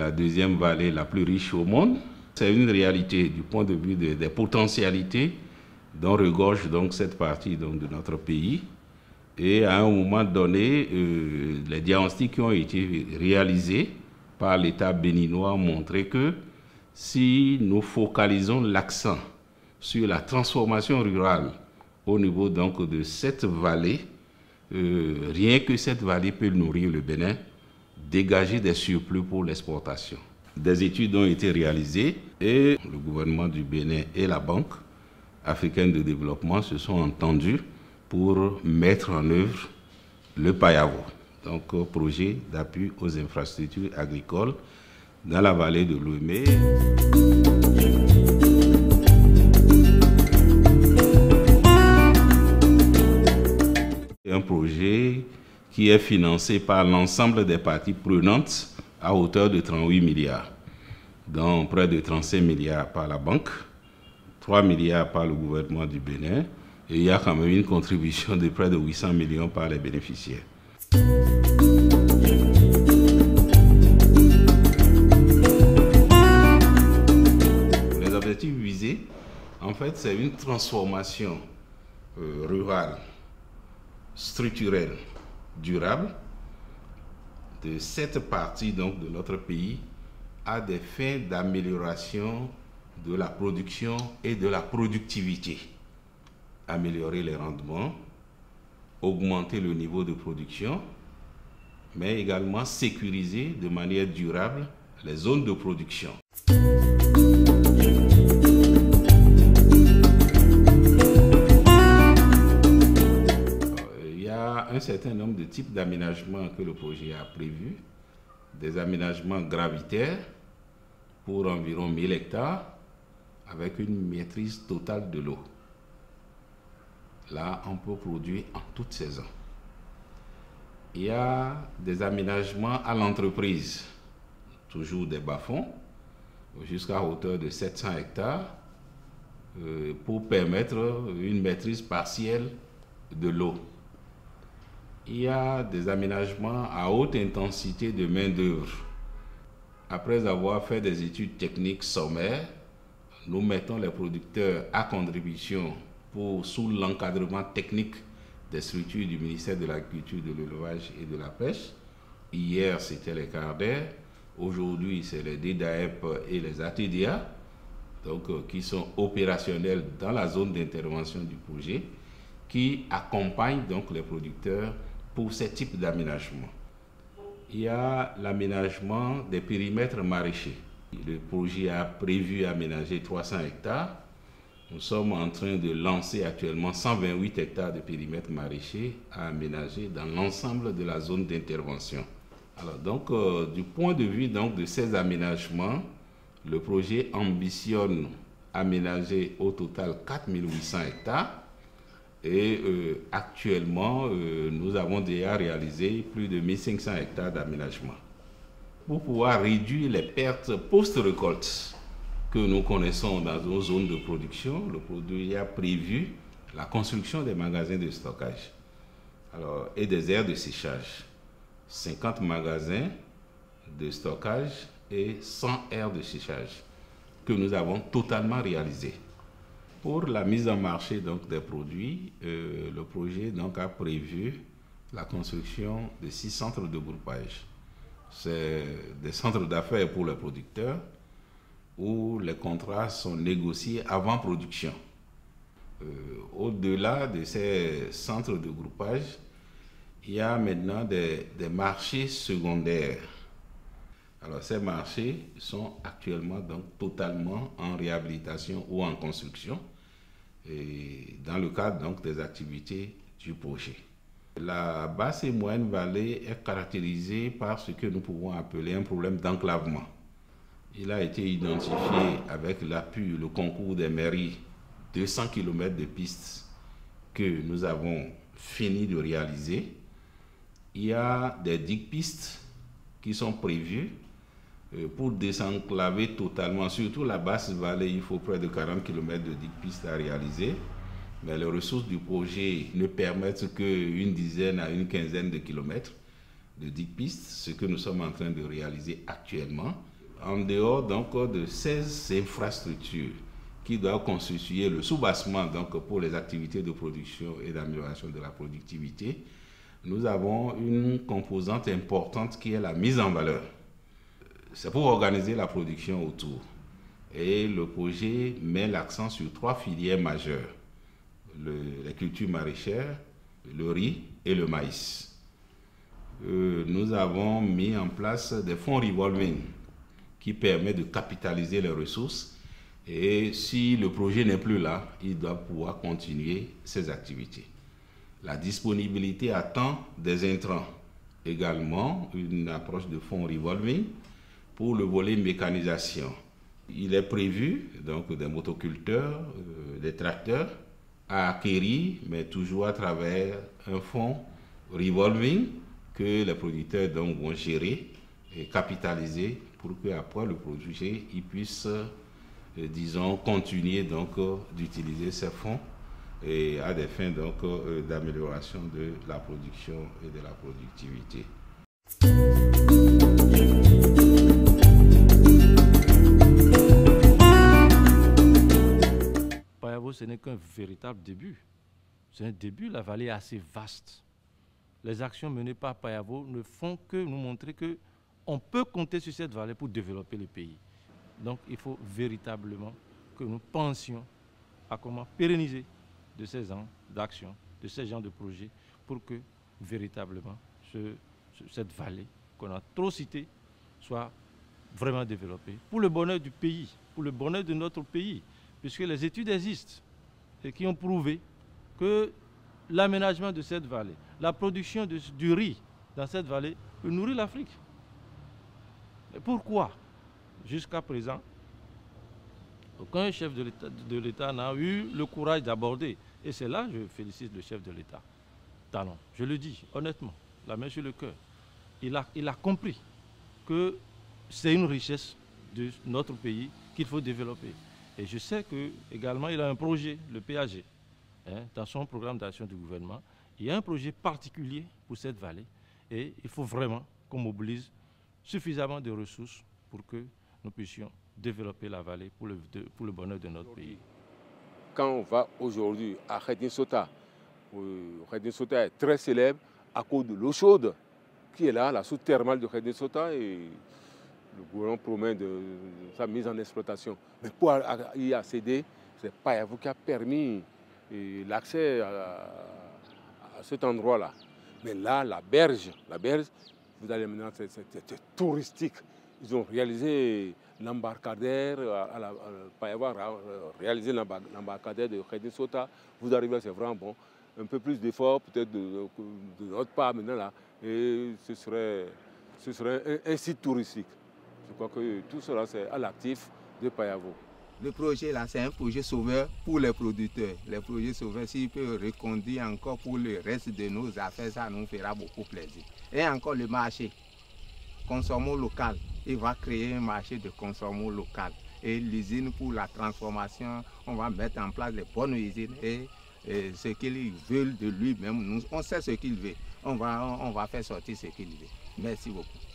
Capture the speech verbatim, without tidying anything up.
la deuxième vallée la plus riche au monde. C'est une réalité du point de vue de, des potentialités dont regorge donc cette partie donc, de notre pays. Et à un moment donné, euh, les diagnostics qui ont été réalisés par l'État béninois ont montré que si nous focalisons l'accent sur la transformation rurale au niveau donc, de cette vallée, euh, rien que cette vallée peut nourrir le Bénin, dégager des surplus pour l'exportation. Des études ont été réalisées et le gouvernement du Bénin et la Banque africaine de développement se sont entendus pour mettre en œuvre le PAYAVO, donc projet d'appui aux infrastructures agricoles dans la vallée de l'Ouémé. Un projet qui est financé par l'ensemble des parties prenantes à hauteur de trente-huit milliards, dont près de trente-cinq milliards par la banque, trois milliards par le gouvernement du Bénin, et il y a quand même une contribution de près de huit cents millions par les bénéficiaires. Les objectifs visés, en fait, c'est une transformation euh, rurale, structurelle, durable, de cette partie donc, de notre pays à des fins d'amélioration de la production et de la productivité. Améliorer les rendements, augmenter le niveau de production, mais également sécuriser de manière durable les zones de production. Il y a un certain nombre de types d'aménagements que le projet a prévus. Des aménagements gravitaires pour environ mille hectares avec une maîtrise totale de l'eau. Là, on peut produire en toute saison. Il y a des aménagements à l'entreprise, toujours des bas-fonds, jusqu'à hauteur de sept cents hectares, euh, pour permettre une maîtrise partielle de l'eau. Il y a des aménagements à haute intensité de main-d'œuvre. Après avoir fait des études techniques sommaires, nous mettons les producteurs à contribution pour, sous l'encadrement technique des structures du ministère de l'Agriculture, de l'Élevage et de la Pêche. Hier, c'était les CARDER. Aujourd'hui, c'est les D D A E P et les A T D A, donc, euh, qui sont opérationnels dans la zone d'intervention du projet, qui accompagnent donc les producteurs pour ce type d'aménagement. Il y a l'aménagement des périmètres maraîchers. Le projet a prévu aménager trois cents hectares. Nous sommes en train de lancer actuellement cent vingt-huit hectares de périmètres maraîchers à aménager dans l'ensemble de la zone d'intervention. Alors donc, euh, du point de vue donc, de ces aménagements, le projet ambitionne aménager au total quatre mille huit cents hectares. Et euh, actuellement, euh, nous avons déjà réalisé plus de mille cinq cents hectares d'aménagement. Pour pouvoir réduire les pertes post-récolte que nous connaissons dans nos zones de production, le produit a prévu la construction des magasins de stockage alors, et des aires de séchage. cinquante magasins de stockage et cent aires de séchage que nous avons totalement réalisées. Pour la mise en marché donc, des produits, euh, le projet donc, a prévu la construction de six centres de groupage. C'est des centres d'affaires pour les producteurs où les contrats sont négociés avant production. Euh, au-delà de ces centres de groupage, il y a maintenant des, des marchés secondaires. Alors, ces marchés sont actuellement donc totalement en réhabilitation ou en construction et dans le cadre donc des activités du projet. La basse et moyenne vallée est caractérisée par ce que nous pouvons appeler un problème d'enclavement. Il a été identifié avec l'appui, le concours des mairies, deux cents kilomètres de pistes que nous avons fini de réaliser. Il y a des digue-pistes qui sont prévues pour désenclaver totalement, surtout la basse vallée. Il faut près de quarante kilomètres de digue-pistes à réaliser. Mais les ressources du projet ne permettent qu'une dizaine à une quinzaine de kilomètres de digue-pistes, ce que nous sommes en train de réaliser actuellement. En dehors donc de ces infrastructures qui doivent constituer le soubassement donc pour les activités de production et d'amélioration de la productivité, nous avons une composante importante qui est la mise en valeur. C'est pour organiser la production autour. Et le projet met l'accent sur trois filières majeures: le, les cultures maraîchères, le riz et le maïs. Euh, nous avons mis en place des fonds revolving qui permettent de capitaliser les ressources, et si le projet n'est plus là, il doit pouvoir continuer ses activités. La disponibilité à temps des intrants, également une approche de fonds revolving. Pour le volet mécanisation, il est prévu donc des motoculteurs, euh, des tracteurs à acquérir, mais toujours à travers un fonds revolving que les producteurs donc vont gérer et capitaliser pour qu'après le projet il puisse, euh, disons, continuer donc euh, d'utiliser ces fonds et à des fins donc euh, d'amélioration de la production et de la productivité. Payavo, ce n'est qu'un véritable début. C'est un début, la vallée est assez vaste. Les actions menées par Payavo ne font que nous montrer qu'on peut compter sur cette vallée pour développer le pays. Donc il faut véritablement que nous pensions à comment pérenniser de ces ans d'action, de ces genres de projets, pour que véritablement ce, ce, cette vallée qu'on a trop citée soit vraiment développée pour le bonheur du pays, pour le bonheur de notre pays, puisque les études existent et qui ont prouvé que l'aménagement de cette vallée, la production de, du riz dans cette vallée peut nourrir l'Afrique. Pourquoi, jusqu'à présent, aucun chef de l'État n'a eu le courage d'aborder? Et c'est là que je félicite le chef de l'État, Talon. Je le dis honnêtement, la main sur le cœur. Il a, il a compris que c'est une richesse de notre pays qu'il faut développer. Et je sais qu'également il a un projet, le P A G, hein, dans son programme d'action du gouvernement. Il y a un projet particulier pour cette vallée et il faut vraiment qu'on mobilise suffisamment de ressources pour que nous puissions développer la vallée pour le, de, pour le bonheur de notre pays. Quand on va aujourd'hui à Khedin Sota, Khedin Sota est très célèbre à cause de l'eau chaude qui est là, la source thermale de Khedin Sota, et le gouvernement promet de, de sa mise en exploitation. Mais pour y accéder, c'est Payavo qui a permis l'accès à, à cet endroit-là. Mais là, la berge, la berge, vous allez maintenant, c'est touristique. Ils ont réalisé l'embarcadère, Payavo a réalisé l'embarcadère de Khedin Sota. Vous arrivez, c'est vraiment bon. Un peu plus d'efforts, peut-être de, de notre part maintenant là, et ce serait, ce serait un, un site touristique. Je crois que tout cela, c'est à l'actif de Payavo. Le projet là, c'est un projet sauveur pour les producteurs. Les projets sauveurs, s'ils peuvent reconduire encore pour le reste de nos affaires, ça nous fera beaucoup plaisir. Et encore le marché, consommons local. Il va créer un marché de consommons local. Et l'usine pour la transformation, on va mettre en place les bonnes usines. Et, et ce qu'ils veulent de lui-même, on sait ce qu'il veut. On va, on va faire sortir ce qu'il veut. Merci beaucoup.